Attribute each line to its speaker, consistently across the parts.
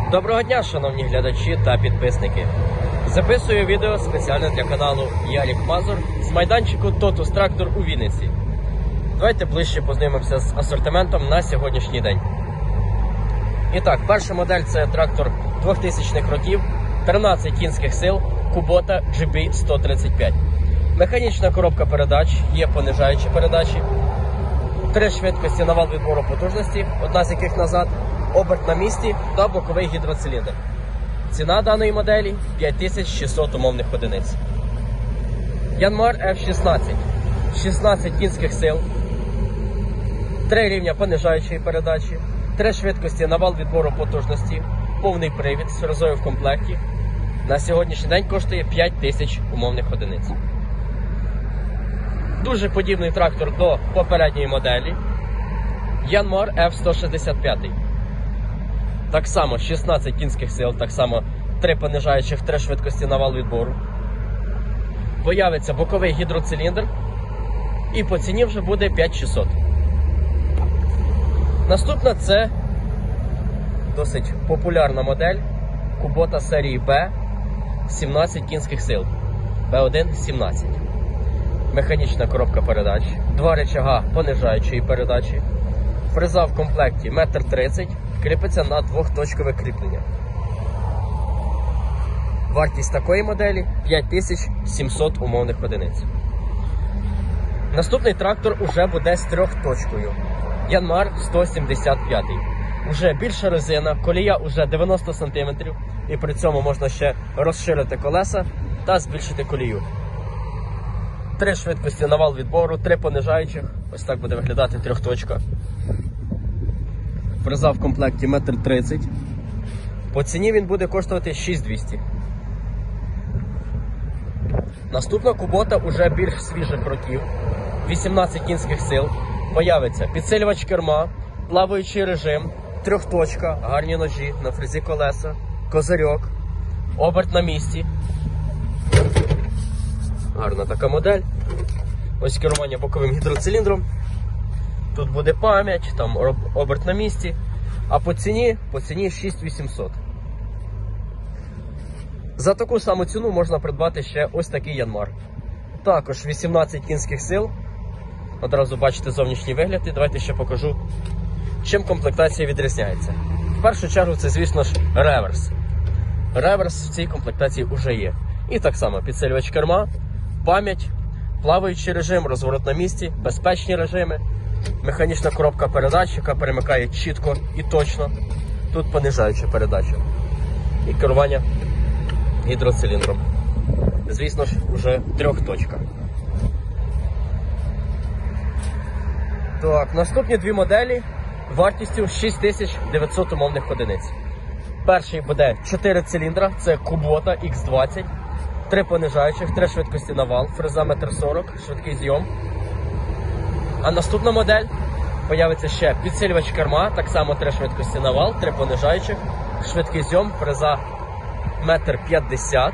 Speaker 1: Доброго дня, шановні глядачі та підписники. Записую відео спеціально для каналу Ярік Мазур з майданчику Тотус Трактор у Вінниці. Давайте ближче познайомимося з асортиментом на сьогоднішній день. І так, перша модель – це трактор 2000-х років, 13 кінських сил, Kubota GB135. Механічна коробка передач, є понижаючі передачі, 3 швидкості на вал відбору потужності, одна з яких назад, оберт на місці та боковий гідроциліндр. Ціна даної моделі 5600 умовних одиниць. Yanmar F16, 16 кінських сил, 3 рівня понижаючої передачі, 3 швидкості на вал відбору потужності, повний привід з фрезою в комплекті. На сьогоднішній день коштує 5000 умовних одиниць. Дуже подібний трактор до попередньої моделі Yanmar F165. Так само 16 кінських сил, так само 3 понижаючих, 3 швидкості на вал відбору. Появиться боковий гідроциліндр і по ціні вже буде 5600. Наступна це досить популярна модель Kubota серії B, 17 кінських сил, B1 17. Механічна коробка передач, 2 рычага понижаючої передачі, фреза в комплекті 1,30 м, кріпиться на двохточкове кріплення. Вартість такої моделі 5700 умовних одиниць. Наступний трактор уже буде з трьохточкою. Yanmar 175. Уже більша резина, колія уже 90 см, і при цьому можна ще розширити колеса та збільшити колію. 3 швидкості на вал відбору, 3 понижаючих. Ось так буде виглядати трьохточка. Фреза в комплекті 1,30 м. По ціні він буде коштувати 6200. Наступна Kubota уже більш свіжих років. 18 кінських сил. Появиться підсилювач керма, плаваючий режим, трьохточка, гарні ножі, на фрезі колеса, козирьок, оберт на місці. Гарна така модель. Ось керування боковим гідроциліндром. Тут буде пам'ять, там оберт на місці. А по ціні 6800. За таку саму ціну можна придбати ще ось такий Yanmar. Також 18 кінських сил. Одразу бачите зовнішній вигляд. І давайте ще покажу, чим комплектація відрізняється. В першу чергу це, звісно ж, реверс. Реверс в цій комплектації вже є. І так само підсилювач керма, пам'ять, плаваючий режим, розворот на місці, безпечні режими, механічна коробка передач, яка перемикає чітко і точно. Тут понижаюча передача. І керування гідроциліндром. Звісно ж, вже трьохточка. Так, наступні дві моделі вартістю 6900 умовних одиниць. Перший буде 4 циліндра, це Kubota X20. 3 понижаючих, 3 швидкості на вал, фреза 1,40 м, швидкий зйом. А наступна модель появиться ще підсилювач керма, так само 3 швидкості на вал, 3 понижаючих, швидкий зйом, фреза 1,50 м.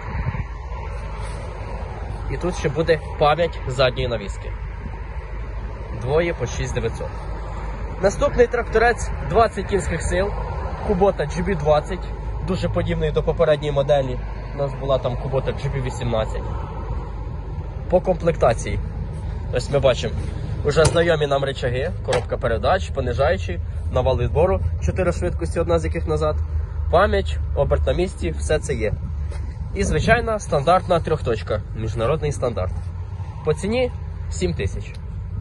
Speaker 1: І тут ще буде пам'ять задньої навіски. Двоє по 6900. Наступний тракторець 20 кінських сил, Kubota GB20, дуже подібний до попередньої моделі. У нас була там Kubota GB18. По комплектації. Ось ми бачимо вже знайомі нам рычаги, коробка передач, понижаючі, на вал відбору, 4 швидкості, одна з яких назад, пам'ять, оберт на місці, все це є. І звичайна стандартна трьохточка, міжнародний стандарт. По ціні 7000.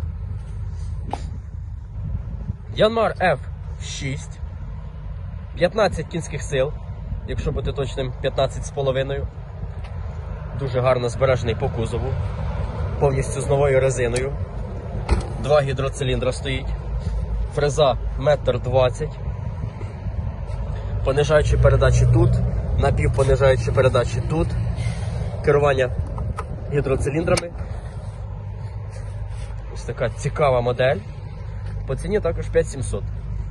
Speaker 1: Yanmar F6, 15 кінських сил, якщо бути точним, 15,5. Дуже гарно збережений по кузову, повністю з новою резиною. 2 гідроциліндра стоїть, фреза 1,20 м, понижаючі передачі тут, напівпонижаючі передачі тут, керування гідроциліндрами. Ось така цікава модель. По ціні також 5700.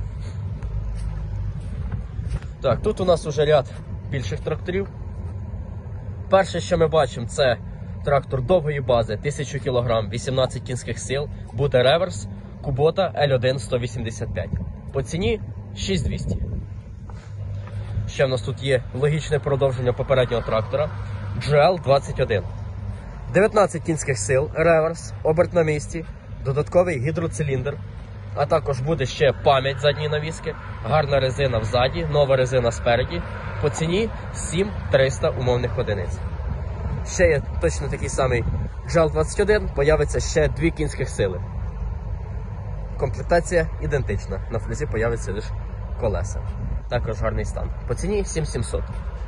Speaker 1: Так, тут у нас уже ряд більших тракторів. Перше, що ми бачимо, це трактор довгої бази, 1000 кг, 18 кінських сил, буде реверс, Kubota L1 185. По ціні 6200. Ще в нас тут є логічне продовження попереднього трактора GL21. 19 кінських сил, реверс, оберт на місці, додатковий гідроциліндр, а також буде ще пам'ять задньої навіски, гарна резина взаді, нова резина спереді, по ціні 7300 умовних одиниць. Ще є точно такий самий GL21, появиться ще 2 кінських сили. Комплектація ідентична, на фрезі появиться лише колеса. Також гарний стан. По ціні 7700.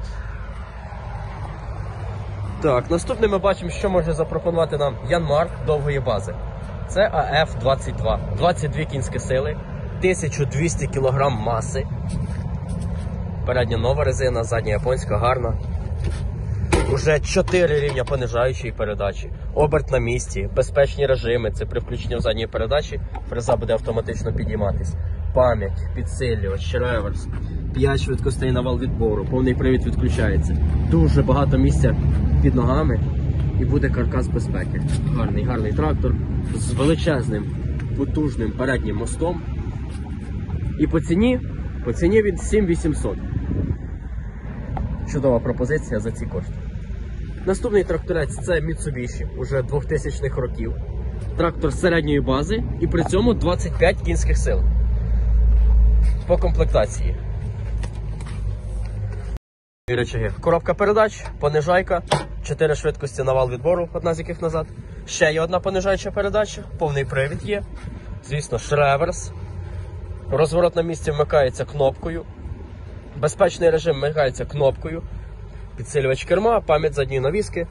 Speaker 1: Так, наступне ми бачимо, що може запропонувати нам Янмар довгої бази. Це АФ-22. 22 кінські сили, 1200 кг маси. Передня нова резина, задня японська, гарна. Уже 4 рівня понижаючої передачі, оберт на місці, безпечні режими, це при включенні в задньої передачі фреза буде автоматично підійматись. Пам'ять, підсилювач, реверс, 5 швидкостей на вал відбору, повний привід відключається. Дуже багато місця під ногами і буде каркас безпеки. Гарний трактор з величезним, потужним переднім мостом. І по ціні від 7800. Чудова пропозиція за ці кошти. Наступний тракторець – це Mitsubishi, уже 2000-х років. Трактор середньої бази і при цьому 25 кінських сил. По комплектації. Речаги. Коробка передач, понижайка, 4 швидкості на вал відбору, одна з яких назад. Ще є одна понижаюча передача, повний привід є. Звісно, реверс. Розворот на місці вмикається кнопкою. Безпечний режим вмикається кнопкою. Підсилювач керма, пам'ять задньої навіски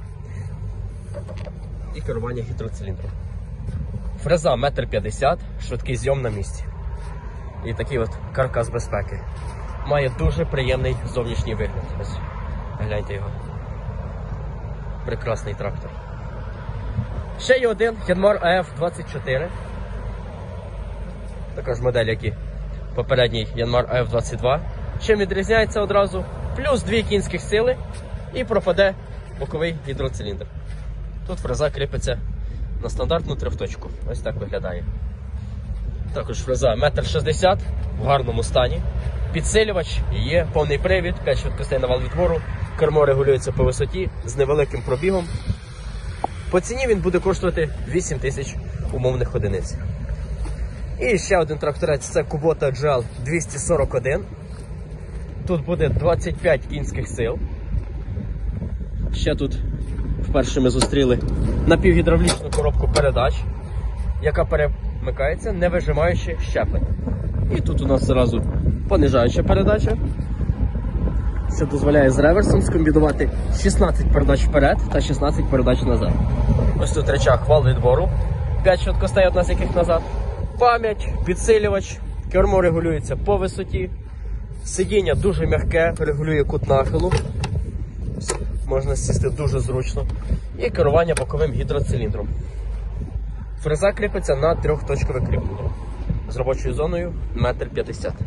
Speaker 1: і керування гідроциліндром. Фреза 1,50 м, швидкий зйом на місці. І такий от каркас безпеки. Має дуже приємний зовнішній вигляд. Ось, гляньте його. Прекрасний трактор. Ще є один Янмар АФ-24. Також модель, як і попередній Янмар АФ-22. Чим відрізняється одразу? Плюс 2 кінських сили і пропаде боковий гідроциліндр. Тут фреза кріпиться на стандартну трьохточку. Ось так виглядає. Також фреза 1,60 м в гарному стані. Підсилювач є, повний привід, 5 швидкостей на вал відбору. Кермо регулюється по висоті з невеликим пробігом. По ціні він буде коштувати 8000 умовних одиниць. І ще один тракторець – це Kubota GL241. Тут буде 25 кінських сил. Ще тут вперше ми зустріли напівгідравлічну коробку передач, яка перемикається, не вижимаючи щеплення. І тут у нас зразу понижаюча передача, що дозволяє з реверсом скомбінувати 16 передач вперед та 16 передач назад. Ось тут рычаг вал відбору, 5 швидкостей, одна з яких назад. Пам'ять, підсилювач, кермо регулюється по висоті. Сидіння дуже м'яке, регулює кут нахилу. Можна сісти дуже зручно. І керування боковим гідроциліндром. Фреза кріпиться на 3-точкове кріплення. З робочою зоною 1,50 м.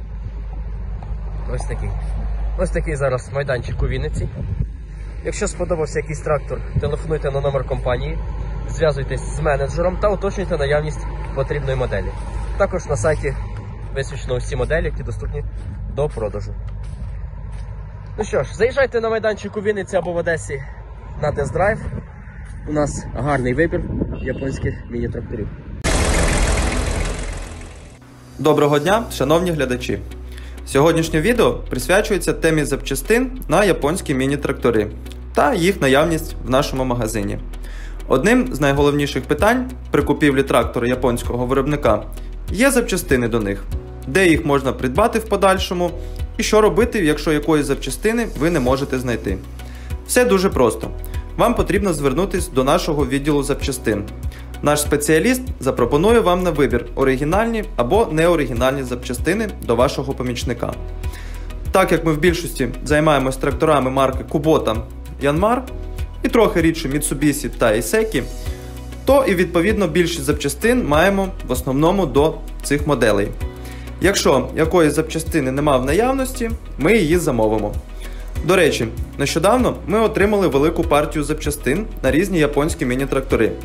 Speaker 1: Ось такий зараз майданчик у Вінниці. Якщо сподобався якийсь трактор, телефонуйте на номер компанії, зв'язуйтесь з менеджером та уточнюйте наявність потрібної моделі. Також на сайті висвітлено усі моделі, які доступні до продажу. Ну що ж, заїжджайте на майданчик у Вінниці або в Одесі на тест-драйв. У нас гарний вибір японських міні-тракторів.
Speaker 2: Доброго дня, шановні глядачі! Сьогоднішнє відео присвячується темі запчастин на японські міні-трактори та їх наявність в нашому магазині. Одним з найголовніших питань при купівлі трактора японського виробника є запчастини до них, де їх можна придбати в подальшому і що робити, якщо якоїсь запчастини ви не можете знайти. Все дуже просто. Вам потрібно звернутися до нашого відділу запчастин. Наш спеціаліст запропонує вам на вибір оригінальні або неоригінальні запчастини до вашого помічника. Так як ми в більшості займаємось тракторами марки Kubota, Yanmar і трохи рідше Mitsubishi та Iseki, то і відповідно більшість запчастин маємо в основному до цих моделей. Якщо якоїсь запчастини нема в наявності, ми її замовимо. До речі, нещодавно ми отримали велику партію запчастин на різні японські міні-трактори.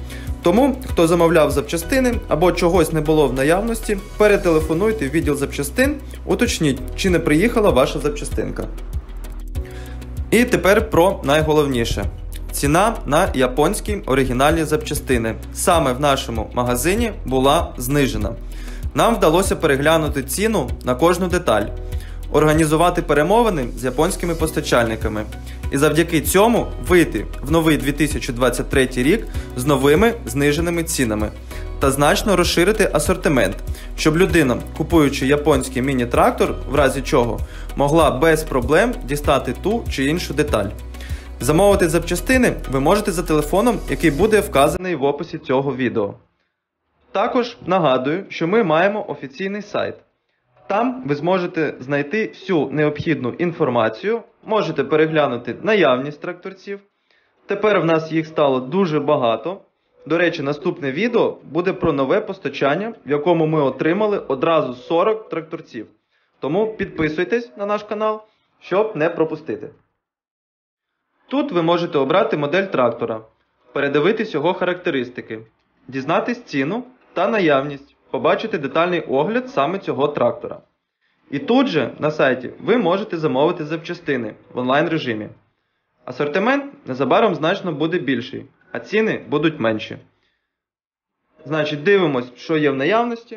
Speaker 2: Тому, хто замовляв запчастини або чогось не було в наявності, перетелефонуйте в відділ запчастин, уточніть, чи не приїхала ваша запчастинка. І тепер про найголовніше. Ціна на японські оригінальні запчастини саме в нашому магазині була знижена. Нам вдалося переглянути ціну на кожну деталь, організувати перемовини з японськими постачальниками і завдяки цьому вийти в новий 2023 рік з новими зниженими цінами та значно розширити асортимент, щоб людина, купуючи японський міні-трактор, в разі чого, могла без проблем дістати ту чи іншу деталь. Замовити запчастини ви можете за телефоном, який буде вказаний в описі цього відео. Також нагадую, що ми маємо офіційний сайт. Там ви зможете знайти всю необхідну інформацію, можете переглянути наявність тракторців. Тепер в нас їх стало дуже багато. До речі, наступне відео буде про нове постачання, в якому ми отримали одразу 40 тракторців. Тому підписуйтесь на наш канал, щоб не пропустити. Тут ви можете обрати модель трактора, передивитись його характеристики, дізнатись ціну та наявність, побачити детальний огляд саме цього трактора. І тут же на сайті ви можете замовити запчастини в онлайн режимі. Асортимент незабаром значно буде більший, а ціни будуть менші. Значить, дивимось, що є в наявності.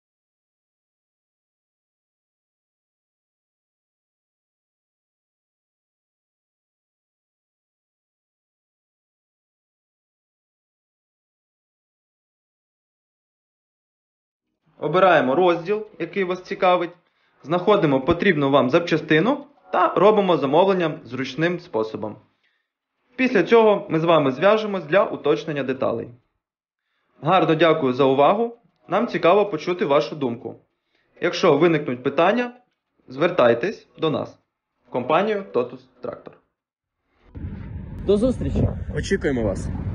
Speaker 2: Обираємо розділ, який вас цікавить, знаходимо потрібну вам запчастину та робимо замовлення зручним способом. Після цього ми з вами зв'яжемось для уточнення деталей. Гарно дякую за увагу, нам цікаво почути вашу думку. Якщо виникнуть питання, звертайтесь до нас, в компанію Totus Tractor.
Speaker 1: До зустрічі! Очікуємо вас!